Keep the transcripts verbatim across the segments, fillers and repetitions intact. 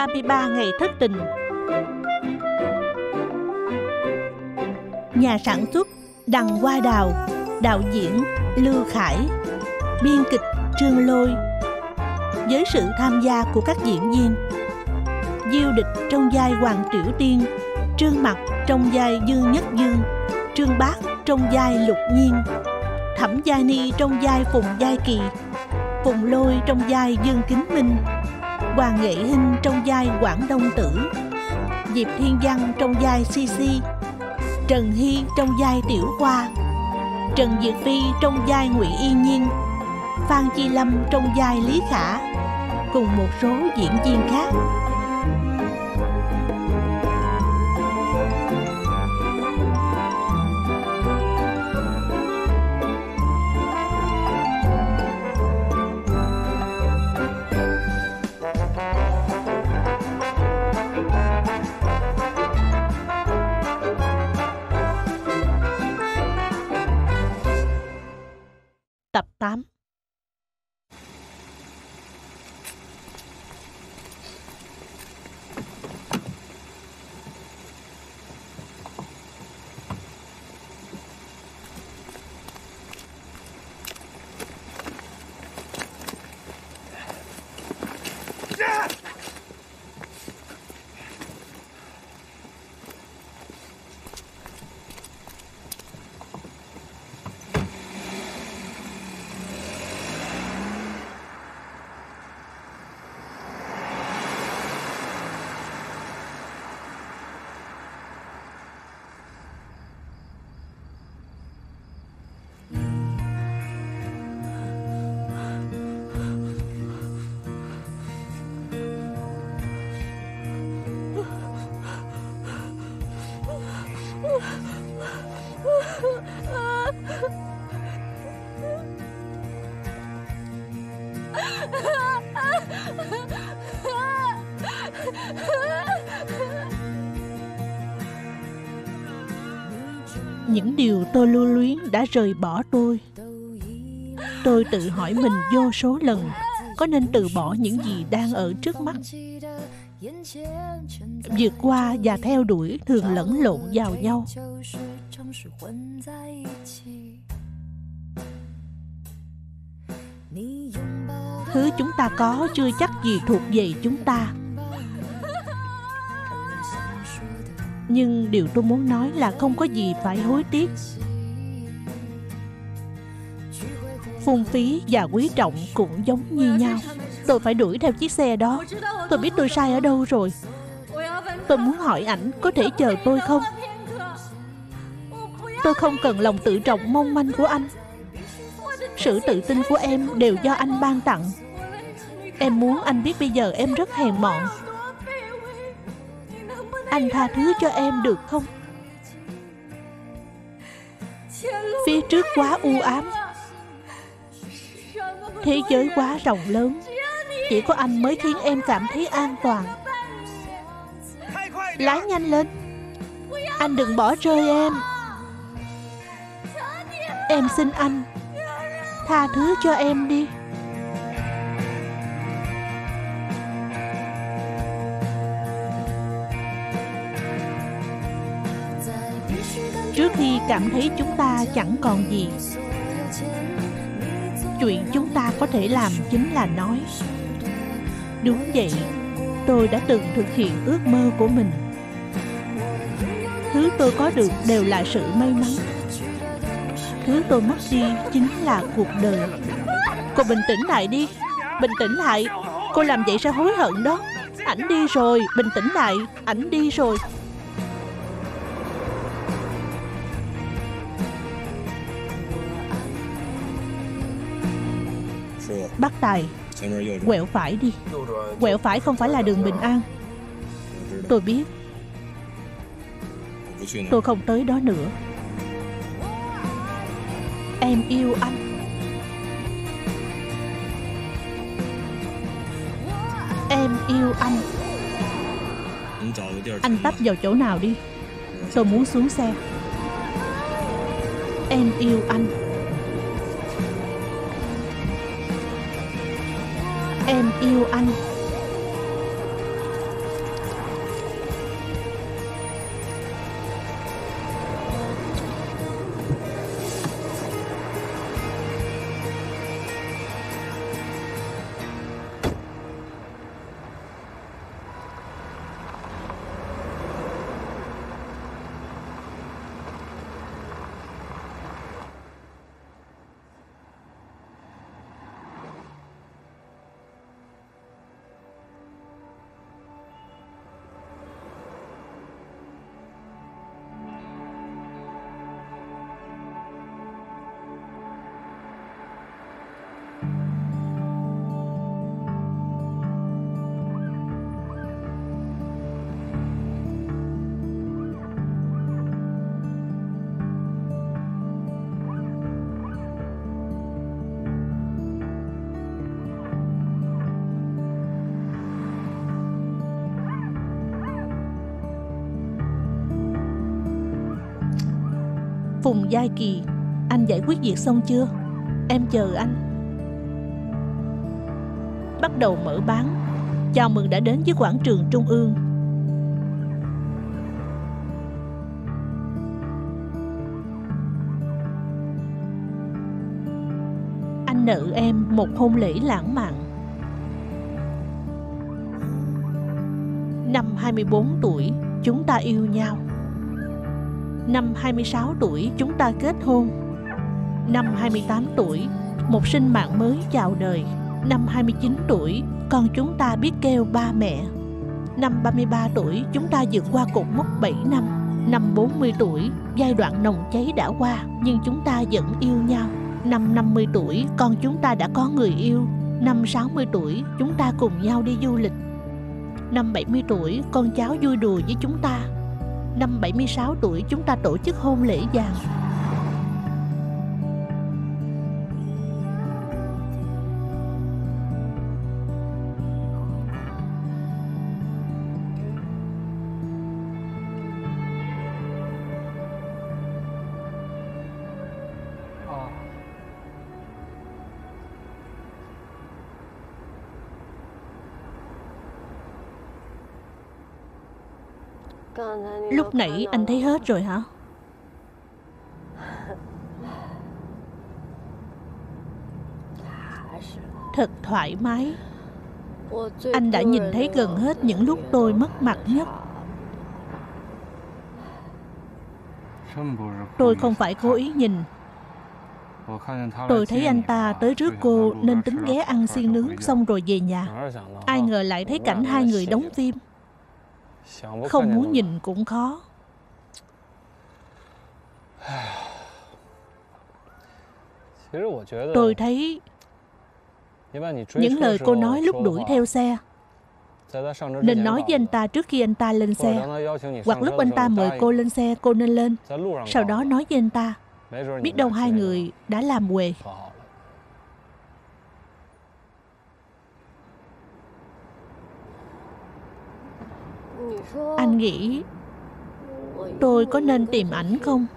ba mươi ba ngày thất tình. Nhà sản xuất Đằng Hoa Đào, đạo diễn Lưu Khải, biên kịch Trương Lôi, với sự tham gia của các diễn viên: Diêu Địch trong vai Hoàng Tiểu Tiên, Trương Mặc trong vai Dương Nhất Dương, Trương Bác trong vai Lục Nhiên, Thẩm Gia Ni trong vai Phùng Giai Kỳ, Phùng Lôi trong vai Dương Kính Minh, Hoàng Nghệ Hinh trong vai Quảng Đông Tử, Diệp Thiên Văn trong vai Si Si, Trần Hy trong vai Tiểu Hoa, Trần Diệt Phi trong vai Ngụy Yên Nhiên, Phan Chi Lâm trong vai Lý Khả, cùng một số diễn viên khác. Tập tám. Những điều tôi lưu luyến đã rời bỏ tôi. Tôi tự hỏi mình vô số lần, có nên từ bỏ những gì đang ở trước mắt? Vượt qua và theo đuổi thường lẫn lộn vào nhau. Thứ chúng ta có chưa chắc gì thuộc về chúng ta. Nhưng điều tôi muốn nói là không có gì phải hối tiếc. Phung phí và quý trọng cũng giống như nhau. Tôi phải đuổi theo chiếc xe đó. Tôi biết tôi sai ở đâu rồi. Tôi muốn hỏi ảnh có thể chờ tôi không? Tôi không cần lòng tự trọng mong manh của anh. Sự tự tin của em đều do anh ban tặng. Em muốn anh biết bây giờ em rất hèn mọn. Anh tha thứ cho em được không? Phía trước quá u ám, thế giới quá rộng lớn. Chỉ có anh mới khiến em cảm thấy an toàn. Lái nhanh lên. Anh đừng bỏ rơi em. Em xin anh, tha thứ cho em đi. Trước khi cảm thấy chúng ta chẳng còn gì, chuyện chúng ta có thể làm chính là nói. Đúng vậy, tôi đã từng thực hiện ước mơ của mình. Thứ tôi có được đều là sự may mắn. Thứ tôi mất đi chính là cuộc đời. Cô bình tĩnh lại đi. Bình tĩnh lại. Cô làm vậy sẽ hối hận đó. Ảnh đi rồi. Bình tĩnh lại. Ảnh đi rồi. Bác Tài, quẹo phải đi. Quẹo phải không phải là đường Bình An. Tôi biết. Tôi không tới đó nữa. Em yêu anh. Em yêu anh. Anh tấp vào chỗ nào đi. Tôi muốn xuống xe. Em yêu anh. Em yêu anh. Phùng Giai Kỳ, anh giải quyết việc xong chưa? Em chờ anh. Bắt đầu mở bán. Chào mừng đã đến với quảng trường Trung ương. Anh nợ em một hôn lễ lãng mạn. Năm hai mươi bốn tuổi, chúng ta yêu nhau. Năm hai mươi sáu tuổi, chúng ta kết hôn. Năm hai mươi tám tuổi, một sinh mạng mới chào đời. Năm hai mươi chín tuổi, con chúng ta biết kêu ba mẹ. Năm ba mươi ba tuổi, chúng ta vượt qua cột mốc bảy năm. Năm bốn mươi tuổi, giai đoạn nồng cháy đã qua, nhưng chúng ta vẫn yêu nhau. Năm năm mươi tuổi, con chúng ta đã có người yêu. Năm sáu mươi tuổi, chúng ta cùng nhau đi du lịch. Năm bảy mươi tuổi, con cháu vui đùa với chúng ta. Năm bảy mươi sáu tuổi, chúng ta tổ chức hôn lễ vàng. Lúc nãy anh thấy hết rồi hả? Thật thoải mái. Anh đã nhìn thấy gần hết những lúc tôi mất mặt nhất. Tôi không phải cố ý nhìn. Tôi thấy anh ta tới trước cô nên tính ghé ăn xiên nướng xong rồi về nhà. Ai ngờ lại thấy cảnh hai người đóng phim. Không muốn nhìn cũng khó. Tôi thấy những lời cô nói lúc đuổi theo xe nên nói với anh ta trước khi anh ta lên xe. Hoặc lúc anh ta mời cô lên xe, cô nên lên. Sau đó nói với anh ta. Biết đâu hai người đã làm huề. Anh nghĩ tôi có nên tìm ảnh không?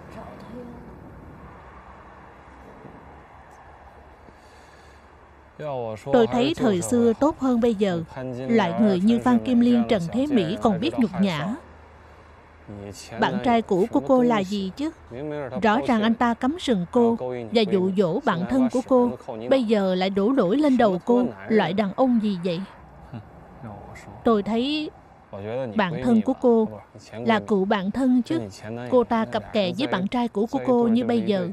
Tôi thấy thời xưa tốt hơn bây giờ. Loại người như Phan Kim Liên, Trần Thế Mỹ còn biết nhục nhã. Bạn trai cũ của cô là gì chứ? Rõ ràng anh ta cắm sừng cô và dụ dỗ bạn thân của cô. Bây giờ lại đổ lỗi lên đầu cô. Loại đàn ông gì vậy? Tôi thấy bạn thân của cô là cựu bạn thân chứ. Cô ta cặp kè với bạn trai cũ của cô như bây giờ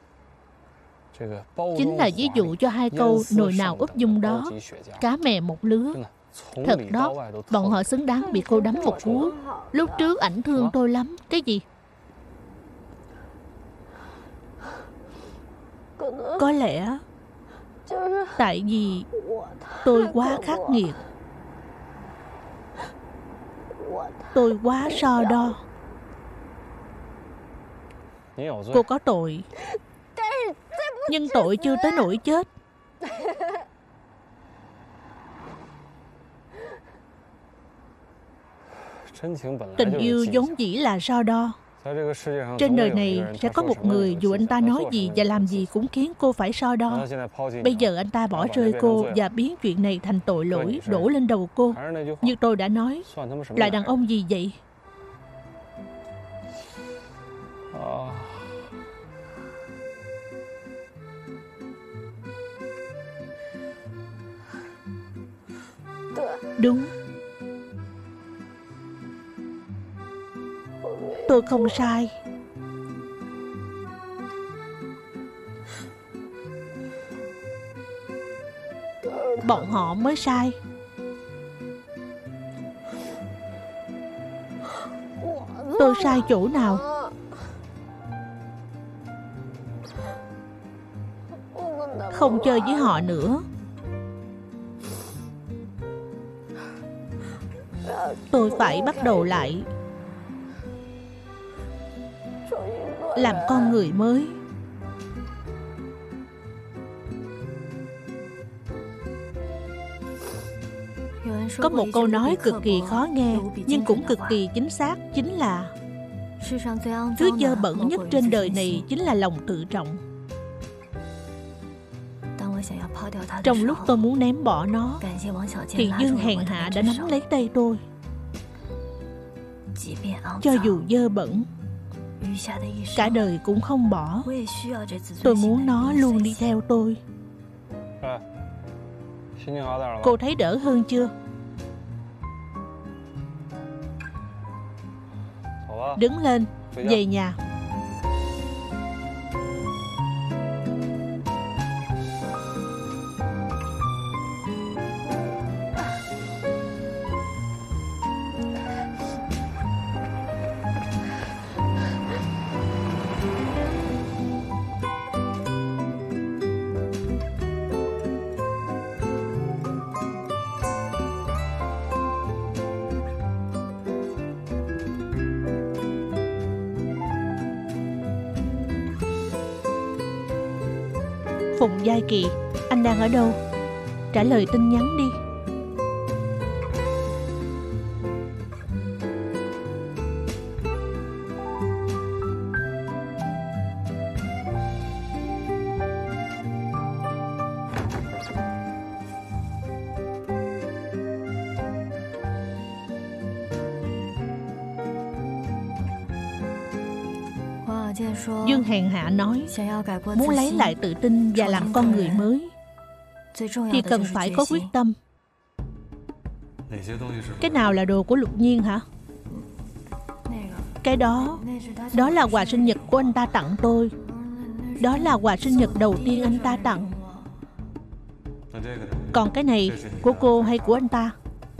chính là ví dụ cho hai câu nồi nào úp dung đó, cá mè một lứa. Thật đó, bọn họ xứng đáng bị cô đấm một cú. Lúc trước ảnh thương tôi lắm. Cái gì? Có lẽ tại vì tôi quá khắc nghiệt. Tôi quá so đo. Cô có tội, nhưng tội chưa tới nỗi chết. Tình yêu vốn dĩ là so đo. Trên đời này sẽ có một người dù anh ta nói gì và làm gì cũng khiến cô phải so đo. Bây giờ anh ta bỏ rơi cô và biến chuyện này thành tội lỗi đổ lên đầu cô. Như tôi đã nói, là đàn ông gì vậy? Đúng. Tôi không sai. Bọn họ mới sai. Tôi sai chỗ nào? Không chơi với họ nữa. Tôi phải bắt đầu lại, làm con người mới. Có một câu nói cực kỳ khó nghe nhưng cũng cực kỳ chính xác, chính là Thứ dơ bẩn nhất trên đời này chính là lòng tự trọng. Trong lúc tôi muốn ném bỏ nó, thì Dương hèn hạ đã nắm lấy tay tôi. Cho dù dơ bẩn, cả đời cũng không bỏ. Tôi muốn nó luôn đi theo tôi. Cô thấy đỡ hơn chưa? Đứng lên, về nhà. Phùng Giai Kỳ, anh đang ở đâu? Trả lời tin nhắn đi. Dương hèn hạ nói, muốn lấy lại tự tin và làm con người mới thì cần phải có quyết tâm. Cái nào là đồ của Lục Nhiên hả? Cái đó, đó là quà sinh nhật của anh ta tặng tôi. Đó là quà sinh nhật đầu tiên anh ta tặng. Còn cái này, của cô hay của anh ta?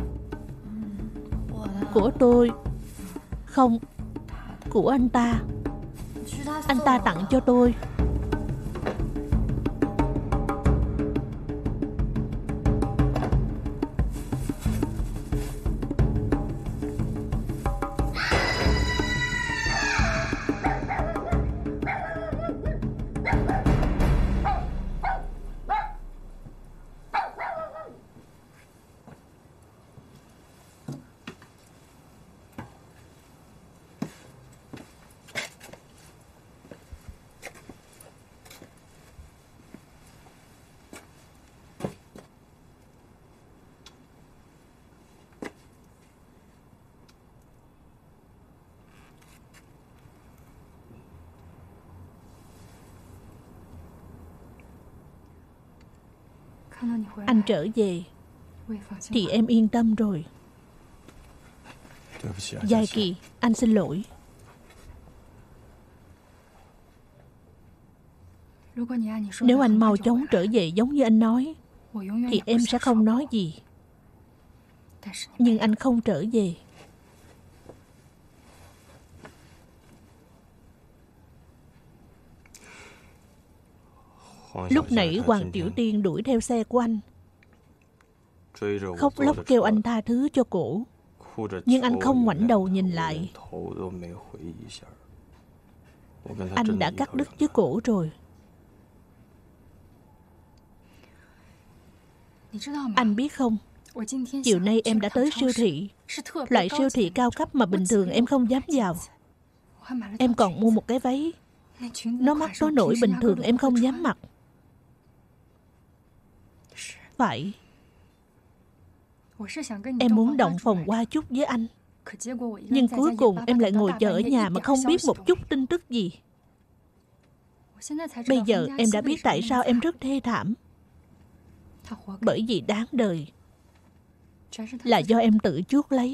Của tôi. Không, của anh ta. Anh ta tặng cho tôi. Anh trở về thì em yên tâm rồi. Giai Kỳ, anh xin lỗi. Nếu anh mau chóng trở về giống như anh nói thì em sẽ không nói gì. Nhưng anh không trở về. Lúc nãy Hoàng Tiểu Tiên đuổi theo xe của anh, khóc lóc kêu anh tha thứ cho cổ. Nhưng anh không ngoảnh đầu nhìn lại. Anh đã cắt đứt với cổ rồi. Anh biết không, chiều nay em đã tới siêu thị. Loại siêu thị cao cấp mà bình thường em không dám vào. Em còn mua một cái váy. Nó mắc tới nỗi bình thường em không dám mặc. Phải. Em muốn động phòng qua chút với anh. Nhưng cuối cùng em lại ngồi chờ ở nhà mà không biết một chút tin tức gì. Bây giờ em đã biết tại sao em rất thê thảm. Bởi vì đáng đời là do em tự chuốc lấy.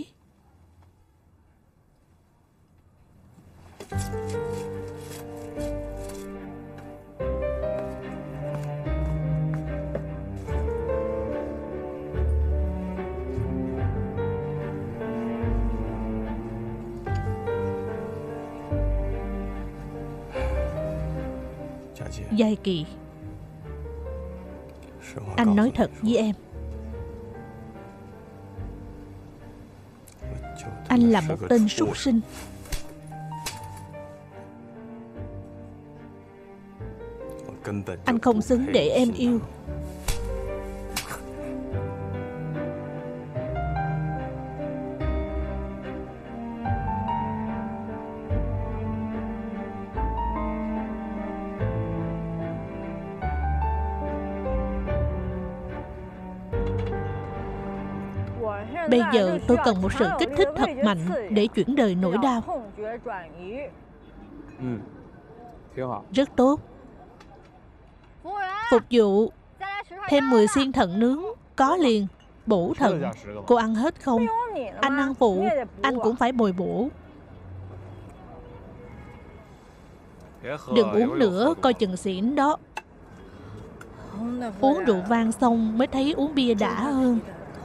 Giai Kỳ, anh nói thật với em, anh là một tên súc sinh. Anh không xứng để em yêu. Bây giờ tôi cần một sự kích thích thật mạnh để chuyển đời nỗi đau. Rất tốt. Phục vụ. Thêm mười xiên thận nướng. Có liền. Bổ thận. Cô ăn hết không? Anh ăn phụ. Anh cũng phải bồi bổ. Đừng uống nữa, coi chừng xỉn đó. Uống rượu vang xong mới thấy uống bia đã hơn.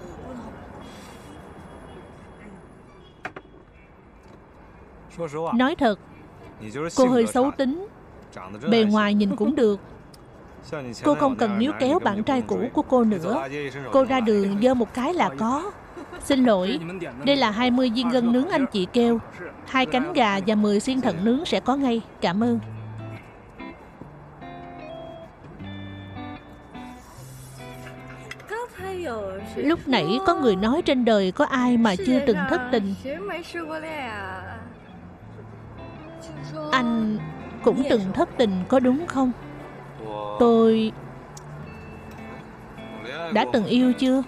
Nói thật, cô hơi xấu tính. Bề ngoài nhìn cũng được. Cô không cần níu kéo bạn trai cũ của cô nữa. Cô ra đường giơ một cái là có. Xin lỗi, đây là hai mươi viên gân nướng anh chị kêu. Hai cánh gà và mười xiên thận nướng sẽ có ngay. Cảm ơn. Lúc nãy có người nói trên đời có ai mà chưa từng thất tình. Anh cũng từng thất tình có đúng không? Tôi đã từng yêu chưa?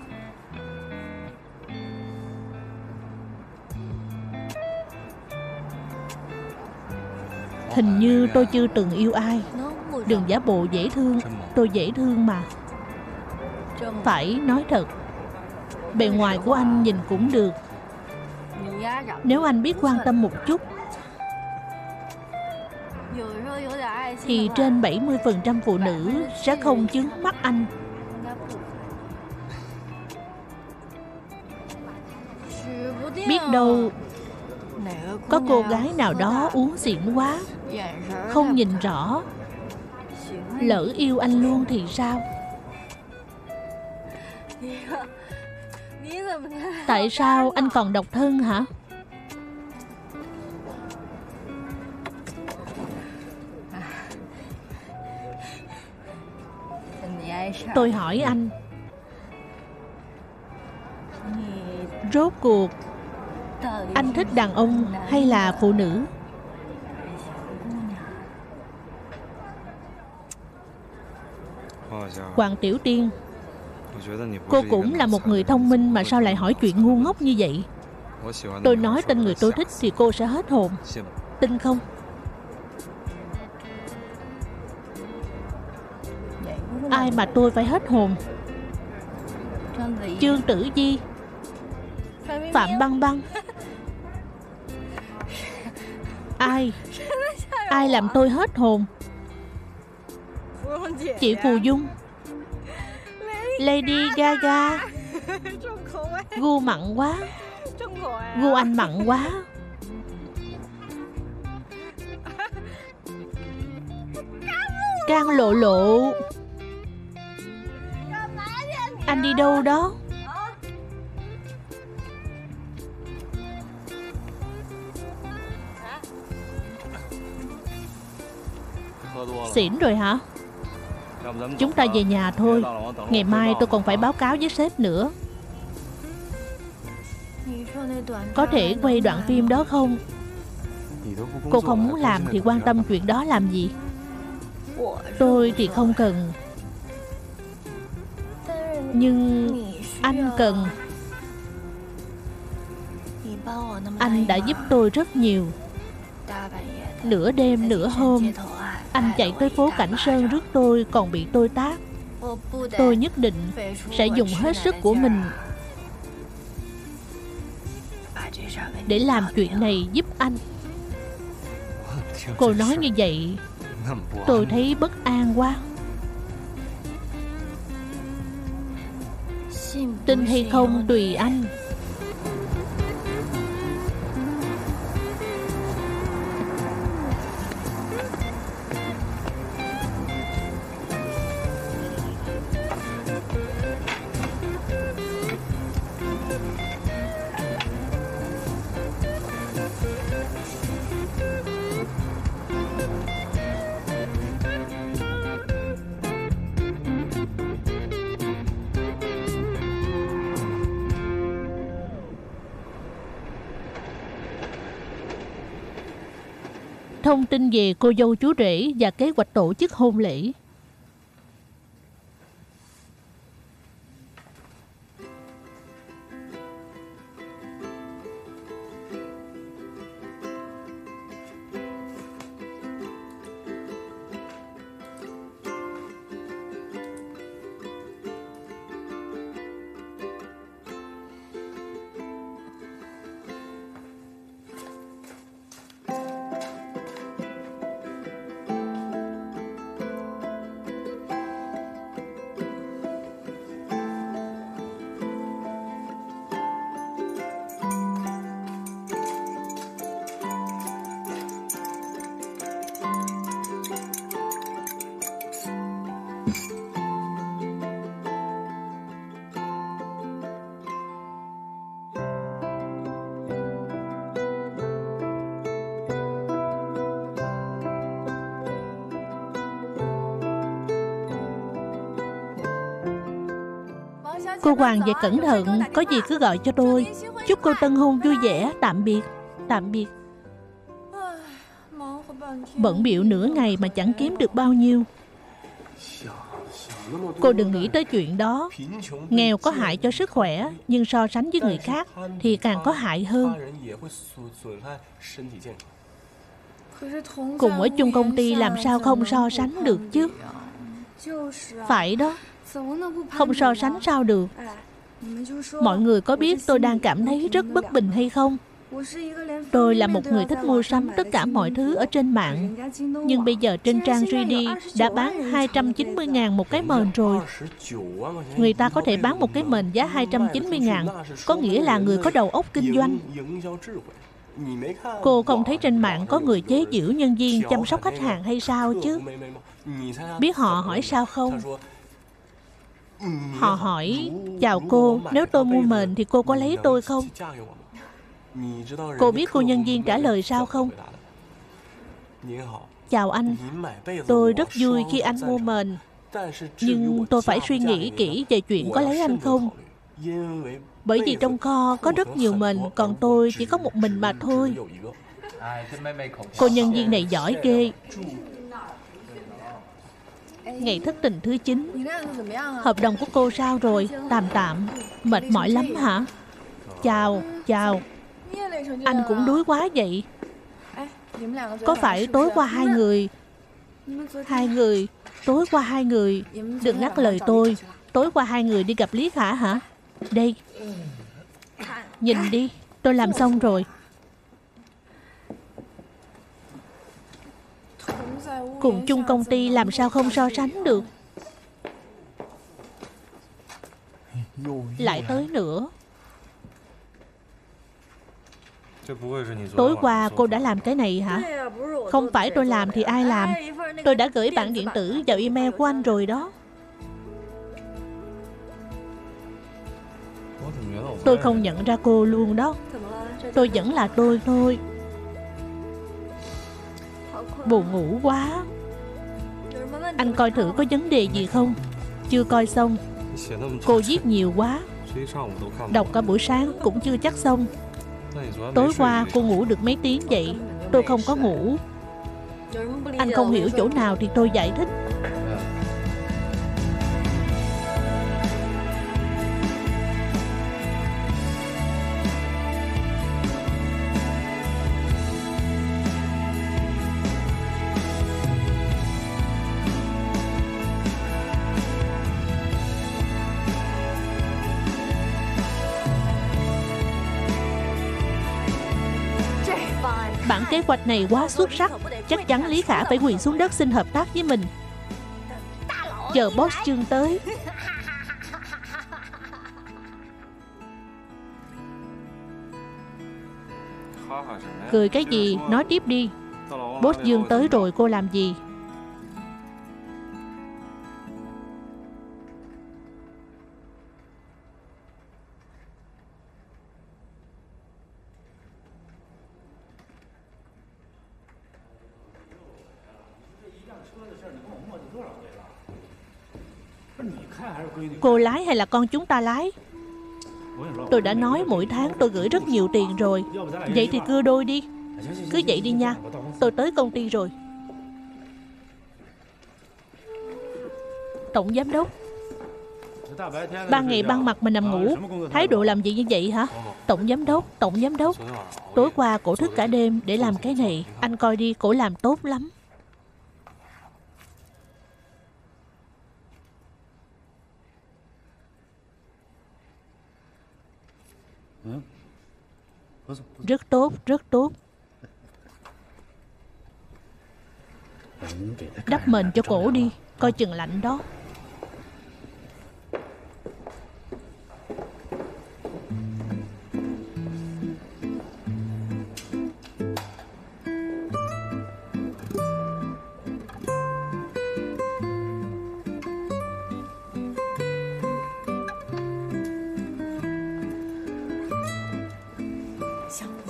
Hình như tôi chưa từng yêu ai. Đừng giả bộ dễ thương. Tôi dễ thương mà. Phải nói thật, bề ngoài của anh nhìn cũng được. Nếu anh biết quan tâm một chút thì trên bảy mươi phần trăm phụ nữ sẽ không chướng mắt anh. Biết đâu có cô gái nào đó uống xỉn quá, không nhìn rõ, lỡ yêu anh luôn thì sao? Tại sao anh còn độc thân hả? Tôi hỏi anh, rốt cuộc anh thích đàn ông hay là phụ nữ? Hoàng Tiểu Tiên, cô cũng là một người thông minh mà sao lại hỏi chuyện ngu ngốc như vậy? Tôi nói tên người tôi thích thì cô sẽ hết hồn. Tin không? Ai mà tôi phải hết hồn? Chương Tử Di, Phạm Băng Băng. Ai? Ai làm tôi hết hồn? Chị Phù Dung, Lady Gaga. Gu mặn quá. Gu anh mặn quá. Can Lộ Lộ. Anh đi đâu đó? Xỉn rồi hả? Chúng ta về nhà thôi. Ngày mai tôi còn phải báo cáo với sếp nữa. Có thể quay đoạn phim đó không? Cô không muốn làm thì quan tâm chuyện đó làm gì? Tôi thì không cần. Nhưng anh cần. Anh đã giúp tôi rất nhiều. Nửa đêm nửa hôm anh chạy tới phố Cảnh Sơn rước tôi còn bị tôi tát. Tôi nhất định sẽ dùng hết sức của mình để làm chuyện này giúp anh. Cô nói như vậy tôi thấy bất an quá. Tin hay không tùy anh. Thông tin về cô dâu chú rể và kế hoạch tổ chức hôn lễ. Cô Hoàng về cẩn thận, có gì cứ gọi cho tôi. Chúc cô tân hôn vui vẻ. Tạm biệt. Tạm biệt. Bận bịu nửa ngày mà chẳng kiếm được bao nhiêu. Cô đừng nghĩ tới chuyện đó. Nghèo có hại cho sức khỏe, nhưng so sánh với người khác thì càng có hại hơn. Cùng ở chung công ty làm sao không so sánh được chứ? Phải đó, không so sánh sao được. Mọi người có biết tôi đang cảm thấy rất bất bình hay không? Tôi là một người thích mua sắm tất cả mọi thứ ở trên mạng. Nhưng bây giờ trên trang giê đê đã bán hai trăm chín mươi ngàn một cái mền rồi. Người ta có thể bán một cái mền giá hai trăm chín mươi ngàn, có nghĩa là người có đầu óc kinh doanh. Cô không thấy trên mạng có người chế giễu nhân viên chăm sóc khách hàng hay sao chứ? Biết họ hỏi sao không? Họ hỏi: chào cô, nếu tôi mua mền thì cô có lấy tôi không? Cô biết cô nhân viên trả lời sao không? Chào anh, tôi rất vui khi anh mua mền, nhưng tôi phải suy nghĩ kỹ về chuyện có lấy anh không. Bởi vì trong kho có rất nhiều mền, còn tôi chỉ có một mình mà thôi. Cô nhân viên này giỏi ghê. Ngày thất tình thứ chín. Hợp đồng của cô sao rồi? Tạm tạm. Mệt mỏi lắm hả? Chào, chào. Anh cũng đuối quá vậy. Có phải tối qua hai người Hai người Tối qua hai người Đừng ngắt lời tôi. Tối qua hai người đi gặp Lý Khả hả? Đây, nhìn đi, tôi làm xong rồi. Cùng chung công ty làm sao không so sánh được. Lại tới nữa. Tối qua cô đã làm cái này hả? Không phải tôi làm thì ai làm? Tôi đã gửi bản điện tử vào email của anh rồi đó. Tôi không nhận ra cô luôn đó. Tôi vẫn là tôi thôi. Buồn ngủ quá. Anh coi thử có vấn đề gì không? Chưa coi xong. Cô viết nhiều quá. Đọc cả buổi sáng cũng chưa chắc xong. Tối qua cô ngủ được mấy tiếng vậy? Tôi không có ngủ. Anh không hiểu chỗ nào thì tôi giải thích. Bản kế hoạch này quá xuất sắc. Chắc chắn Lý Khả phải quỳ xuống đất xin hợp tác với mình. Chờ boss Trương tới. Cười cái gì? Nói tiếp đi. Boss Dương tới rồi cô làm gì? Cô lái hay là con chúng ta lái? Tôi đã nói mỗi tháng tôi gửi rất nhiều tiền rồi. Vậy thì cưa đôi đi. Cứ vậy đi nha. Tôi tới công ty rồi. Tổng giám đốc, ban ngày ban mặt mà nằm ngủ, thái độ làm gì như vậy hả? Tổng giám đốc, tổng giám đốc, tối qua cổ thức cả đêm để làm cái này. Anh coi đi, cổ làm tốt lắm. Rất tốt, rất tốt. Đắp mền cho cổ đi, coi chừng lạnh đó.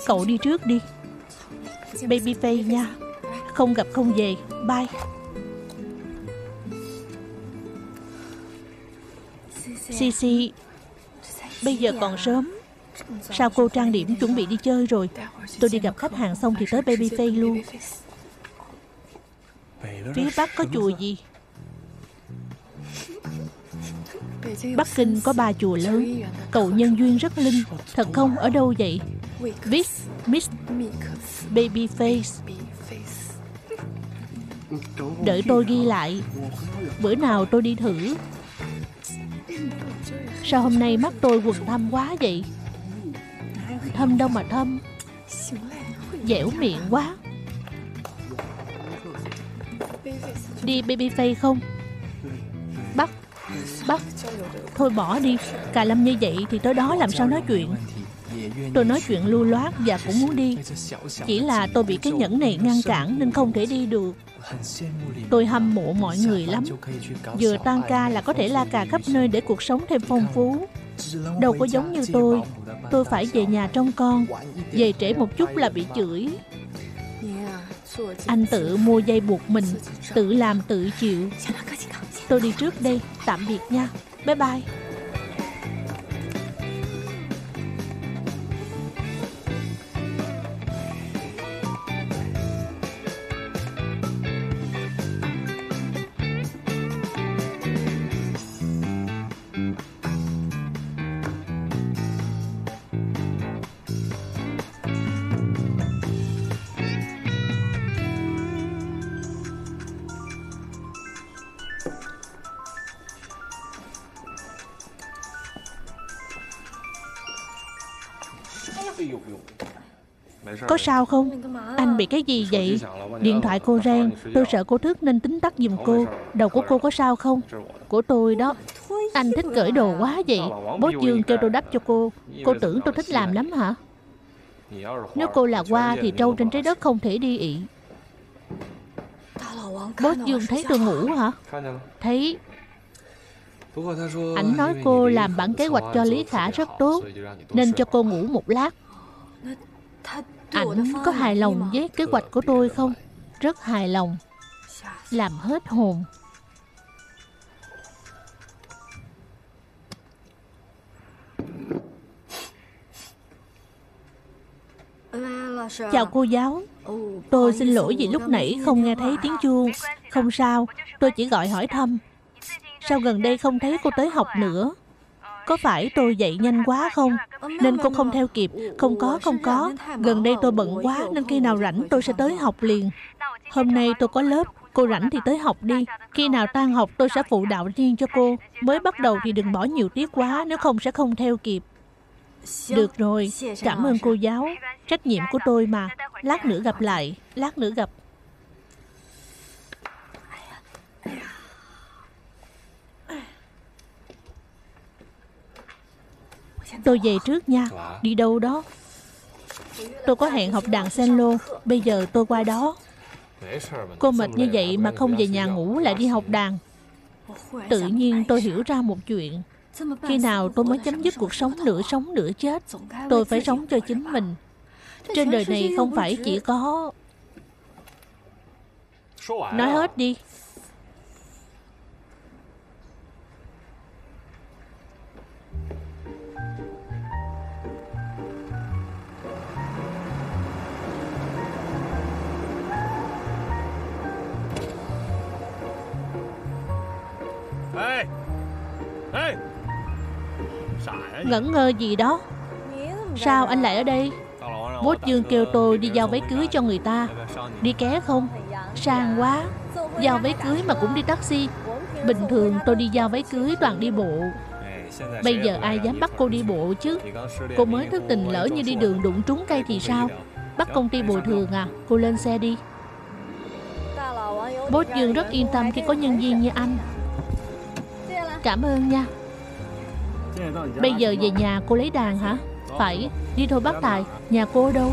cậu đi trước đi. Babyface nha. Không gặp không về. Bye. Cici, bây giờ còn sớm. Sao cô trang điểm chuẩn bị đi chơi rồi? Tôi đi gặp khách hàng xong thì tới Babyface luôn. Phía Bắc có chùa gì? Bắc Kinh có ba chùa lớn. Cầu nhân duyên rất linh. Thật không? Ở đâu vậy? Viết Miss Babyface. Đợi tôi ghi lại. Bữa nào tôi đi thử. Sao hôm nay mắt tôi quầng thâm quá vậy? Thâm đâu mà thâm. Dẻo miệng quá. Đi Babyface không? Bắt Bắt Thôi bỏ đi. Cà Lâm như vậy thì tới đó làm sao nói chuyện. Tôi nói chuyện lưu loát và cũng muốn đi. Chỉ là tôi bị cái nhẫn này ngăn cản nên không thể đi được. Tôi hâm mộ mọi người lắm. Vừa tan ca là có thể la cà khắp nơi để cuộc sống thêm phong phú. Đâu có giống như tôi. Tôi phải về nhà trông con. Về trễ một chút là bị chửi. Anh tự mua dây buộc mình, tự làm tự chịu. Tôi đi trước đây. Tạm biệt nha. Bye bye. Có sao không? Anh bị cái gì vậy? Điện thoại cô rang. Tôi sợ cô thức nên tính tắt giùm cô. Đầu của cô có sao không? Của tôi đó. Anh thích cởi đồ quá vậy. Boss Dương kêu tôi đắp cho cô. Cô tưởng tôi thích làm lắm hả? Nếu cô là hoa thì trâu trên trái đất không thể đi ị. Boss Dương thấy tôi ngủ hả? Thấy. Ảnh nói cô làm bản kế hoạch cho Lý Khả rất tốt nên cho cô ngủ một lát. Ảnh có hài lòng với kế hoạch của tôi không? Rất hài lòng. Làm hết hồn. Chào cô giáo. Tôi xin lỗi vì lúc nãy không nghe thấy tiếng chuông. Không sao, tôi chỉ gọi hỏi thăm. Sao gần đây không thấy cô tới học nữa? Có phải tôi dậy nhanh quá không? Nên cô không theo kịp. Không có, không có. Gần đây tôi bận quá nên khi nào rảnh tôi sẽ tới học liền. Hôm nay tôi có lớp. Cô rảnh thì tới học đi. Khi nào tan học tôi sẽ phụ đạo riêng cho cô. Mới bắt đầu thì đừng bỏ nhiều tiết quá, nếu không sẽ không theo kịp. Được rồi, cảm ơn cô giáo. Trách nhiệm của tôi mà. Lát nữa gặp lại. Lát nữa gặp. Tôi về trước nha. Đi đâu đó? Tôi có hẹn học đàn cello. Bây giờ tôi qua đó. Cô mệt như vậy mà không về nhà ngủ lại đi học đàn. Tự nhiên tôi hiểu ra một chuyện. Khi nào tôi mới chấm dứt cuộc sống nửa sống nửa chết? Tôi phải sống cho chính mình. Trên đời này không phải chỉ có... Nói hết đi. Ngẩn ngơ gì đó? Sao anh lại ở đây? Boss Dương kêu tôi đi giao váy cưới cho người ta. Đi ké không? Sang quá. Giao váy cưới mà cũng đi taxi. Bình thường tôi đi giao váy cưới toàn đi bộ. Bây giờ ai dám bắt cô đi bộ chứ? Cô mới thức tình, lỡ như đi đường đụng trúng cây thì sao? Bắt công ty bồi thường à? Cô lên xe đi. Boss Dương rất yên tâm khi có nhân viên như anh. Cảm ơn nha. Bây giờ về nhà cô lấy đàn hả? Phải. Đi thôi bác Tài. Nhà cô ở đâu?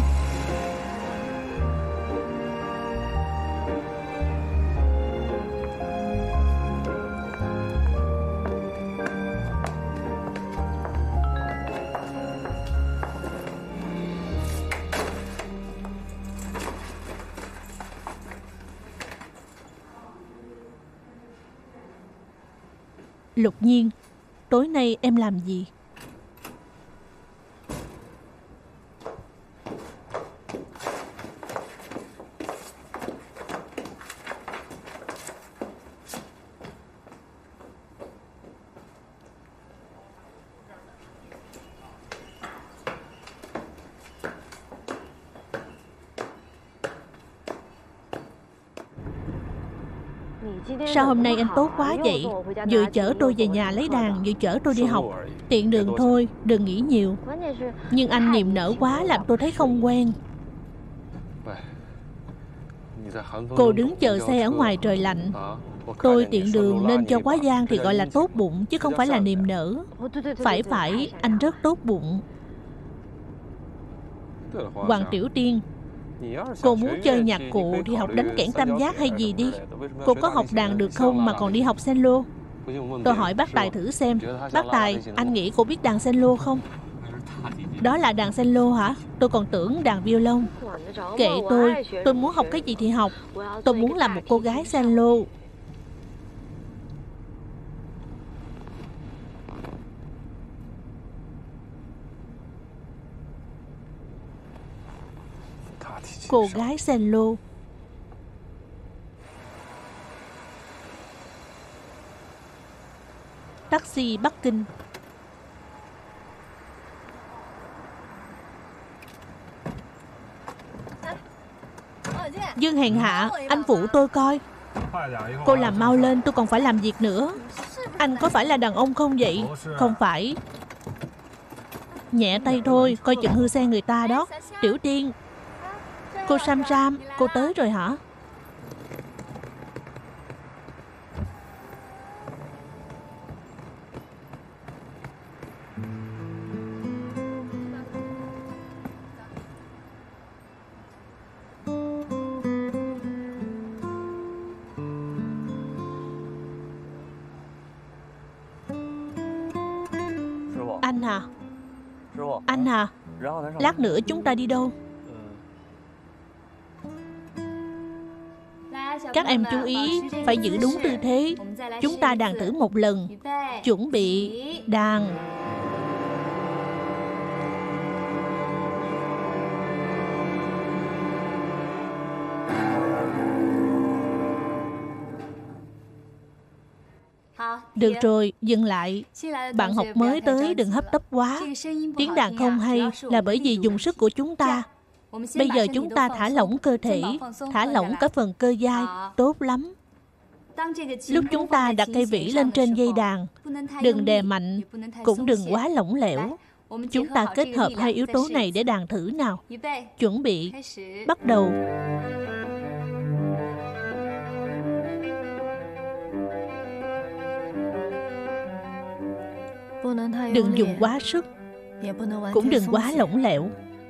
Lục Nhiên, tối nay em làm gì? Sao hôm nay anh tốt quá vậy? Vừa chở tôi về nhà lấy đàn, vừa chở tôi đi học. Tiện đường thôi, đừng nghĩ nhiều. Nhưng anh niềm nở quá làm tôi thấy không quen. Cô đứng chờ xe ở ngoài trời lạnh. Tôi tiện đường nên cho quá giang thì gọi là tốt bụng, chứ không phải là niềm nở. Phải phải, anh rất tốt bụng. Hoàng Tiểu Tiên, cô muốn chơi nhạc cụ thì học đánh kẽn tam giác hay gì đi. Cô có học đàn được không mà còn đi học cello? Tôi hỏi bác Tài thử xem. Bác Tài, anh nghĩ cô biết đàn cello không? Đó là đàn cello hả? Tôi còn tưởng đàn violon. Kệ tôi, tôi muốn học cái gì thì học. Tôi muốn làm một cô gái cello. Cô gái cello. Taxi Bắc Kinh. Dương hèn hạ, anh phụ tôi coi. Cô làm mau lên, tôi còn phải làm việc nữa. Anh có phải là đàn ông không vậy? Không phải. Nhẹ tay thôi, coi chừng hư xe người ta đó. Tiểu Tiên. Cô Sam Sam, cô tới rồi hả? Anh hả? Anh hả? Lát nữa chúng ta đi đâu? Các em chú ý, phải giữ đúng tư thế. Chúng ta đàn thử một lần. Chuẩn bị, đàn. Được rồi, dừng lại. Bạn học mới tới đừng hấp tấp quá. Tiếng đàn không hay là bởi vì dùng sức của chúng ta. Bây giờ chúng ta thả lỏng cơ thể, thả lỏng cả phần cơ vai. Tốt lắm. Lúc chúng ta đặt cây vĩ lên trên dây đàn, đừng đè mạnh, cũng đừng quá lỏng lẻo. Chúng ta kết hợp hai yếu tố này để đàn thử nào. Chuẩn bị, bắt đầu. Đừng dùng quá sức, cũng đừng quá lỏng lẻo.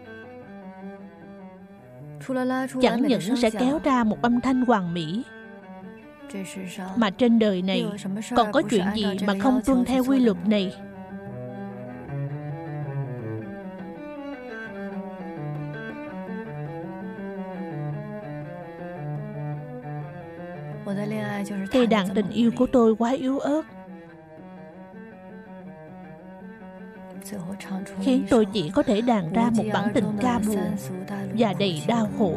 Chẳng những sẽ kéo ra một âm thanh hoàn mỹ, mà trên đời này còn có chuyện gì mà không tuân theo quy luật này. Cây đàn tình yêu của tôi quá yếu ớt, khiến tôi chỉ có thể đàn ra một bản tình ca buồn và đầy đau khổ.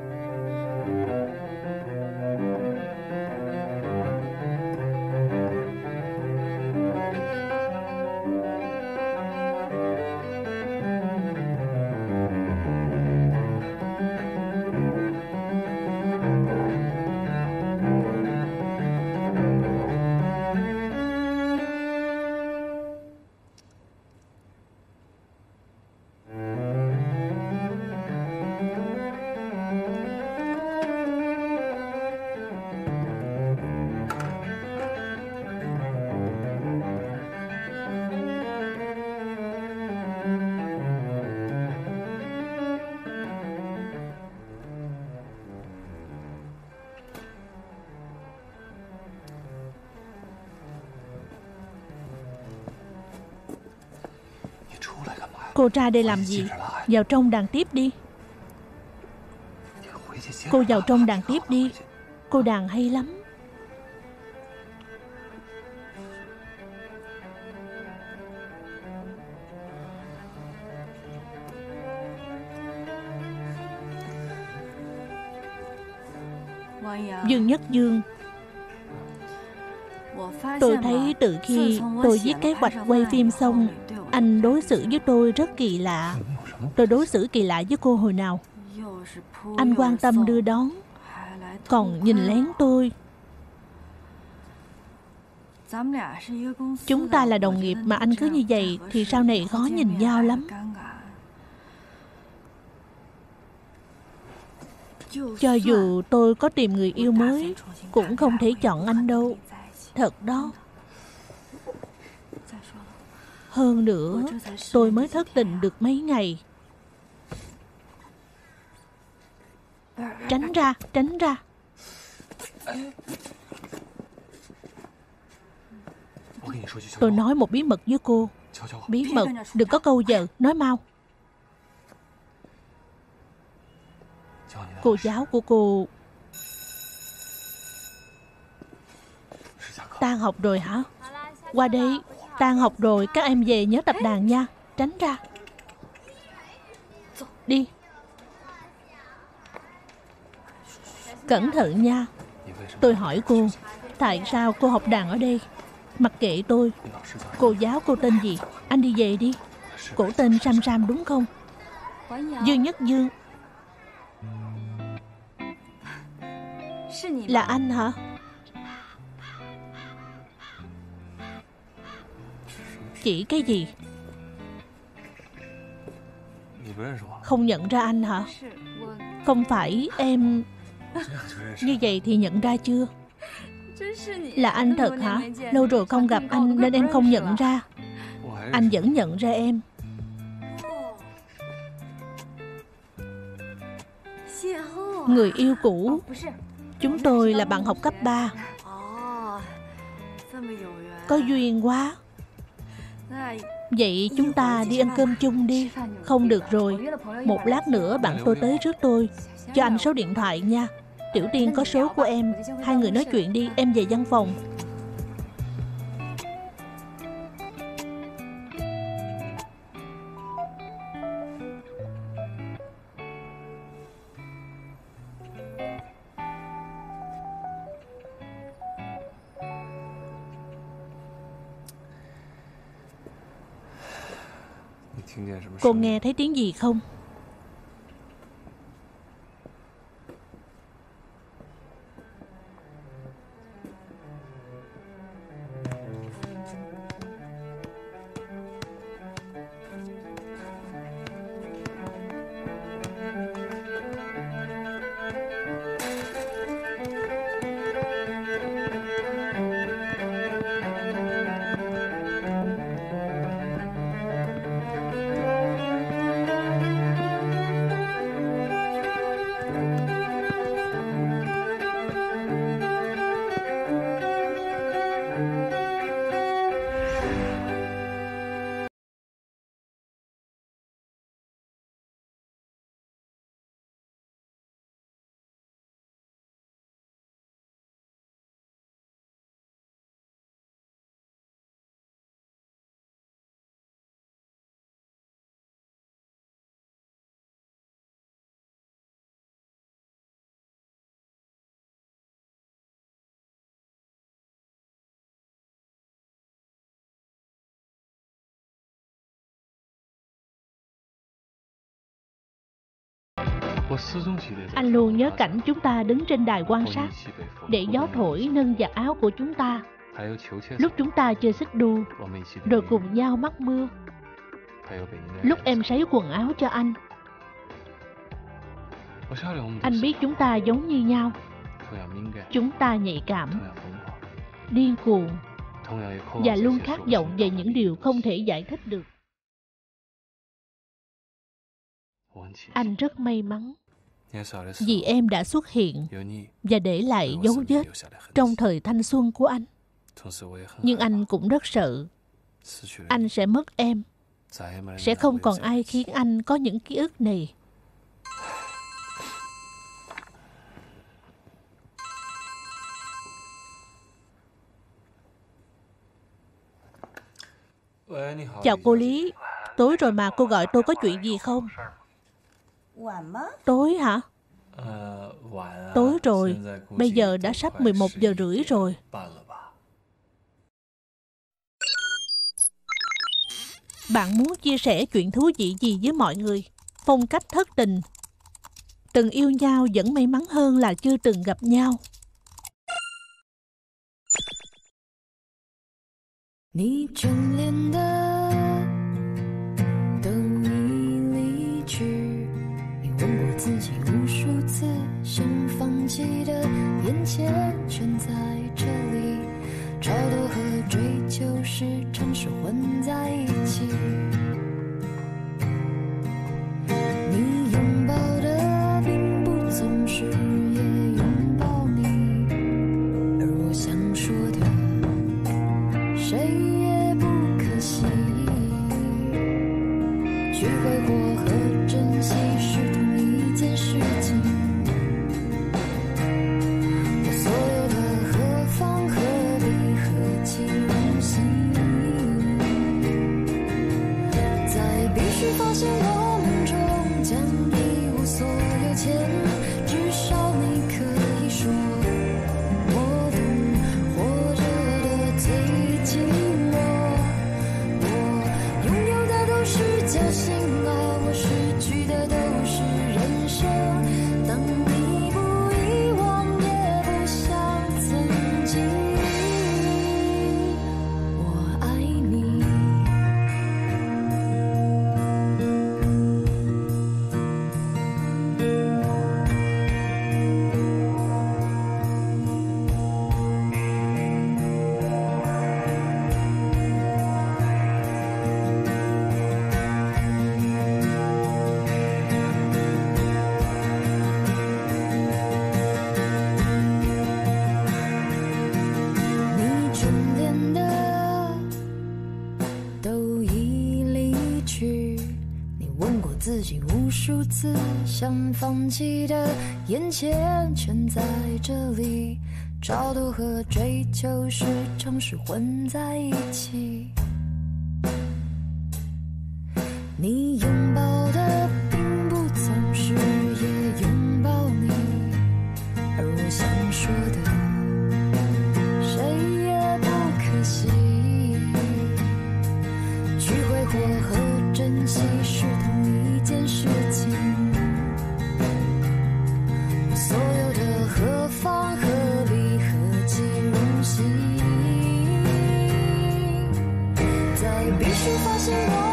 Cô ra đây làm gì? Vào trong đàn tiếp đi. Cô vào trong đàn tiếp đi. Cô đàn hay lắm. Dương Nhất Dương, tôi thấy từ khi tôi viết kế hoạch quay phim xong, anh đối xử với tôi rất kỳ lạ. Tôi đối xử kỳ lạ với cô hồi nào? Anh quan tâm đưa đón, còn nhìn lén tôi. Chúng ta là đồng nghiệp mà anh cứ như vậy thì sau này khó nhìn nhau lắm. Cho dù tôi có tìm người yêu mới cũng không thể chọn anh đâu. Thật đó. Hơn nữa, tôi mới thất tình được mấy ngày. Tránh ra, tránh ra. Tôi nói một bí mật với cô. Bí mật, đừng có câu giờ, nói mau. Cô giáo của cô tan học rồi hả? Qua đây, tan học rồi, các em về nhớ tập đàn nha. Tránh ra. Đi. Cẩn thận nha. Tôi hỏi cô, tại sao cô học đàn ở đây? Mặc kệ tôi. Cô giáo cô tên gì? Anh đi về đi. Cổ tên Sam Sam đúng không? Dương Nhất Dương. Là anh hả? Chỉ cái gì? Không nhận ra anh hả? Không phải em... Như vậy thì nhận ra chưa? Là anh thật hả? Lâu rồi không gặp anh nên em không nhận ra. Anh vẫn nhận ra em. Người yêu cũ. Chúng tôi là bạn học cấp ba. Có duyên quá. Vậy chúng ta đi ăn cơm chung đi. Không được rồi. Một lát nữa bạn tôi tới trước tôi. Cho anh số điện thoại nha. Tiểu Tiên có số của em. Hai người nói chuyện đi, em về văn phòng. Cô nghe thấy tiếng gì không? Anh luôn nhớ cảnh chúng ta đứng trên đài quan sát, để gió thổi nâng vạt áo của chúng ta. Lúc chúng ta chơi xích đu, rồi cùng nhau mắc mưa. Lúc em sấy quần áo cho anh. Anh biết chúng ta giống như nhau. Chúng ta nhạy cảm, điên cuồng, và luôn khát vọng về những điều không thể giải thích được. Anh rất may mắn vì em đã xuất hiện và để lại dấu vết trong thời thanh xuân của anh. Nhưng anh cũng rất sợ anh sẽ mất em. Sẽ không còn ai khiến anh có những ký ức này. Chào cô Lý. Tối rồi mà cô gọi tôi có chuyện gì không? Tối hả? Tối rồi, bây giờ đã sắp mười một giờ rưỡi rồi. Bạn muốn chia sẻ chuyện thú vị gì với mọi người? Phong cách thất tình. Từng yêu nhau vẫn may mắn hơn là chưa từng gặp nhau. 你眷恋的都已离去，你问过自己无数次，想放弃的眼前全在这里，超脱和追求时常是混在一起。你拥抱的并不总是也拥抱你，而我想说的谁也不可惜，去挥霍和珍惜是同一件事情。我所有的何方何必何其荣幸，在必须发现我们终将一无所有前，至少你可以说我懂活着的最寂寞。我拥有的都是侥幸啊，我失去的都是人生。当你不遗忘，也不像曾经，我爱你。你眷恋的都已离去，你问过自己无数次，想放弃的眼前全在这里，超脱和追求时常是混在一起。你拥抱的并不总是也拥抱你，而我想说的谁也不可惜，去挥霍和珍惜是同一件事情。我所有的何方何必何其荣幸，在必须发现我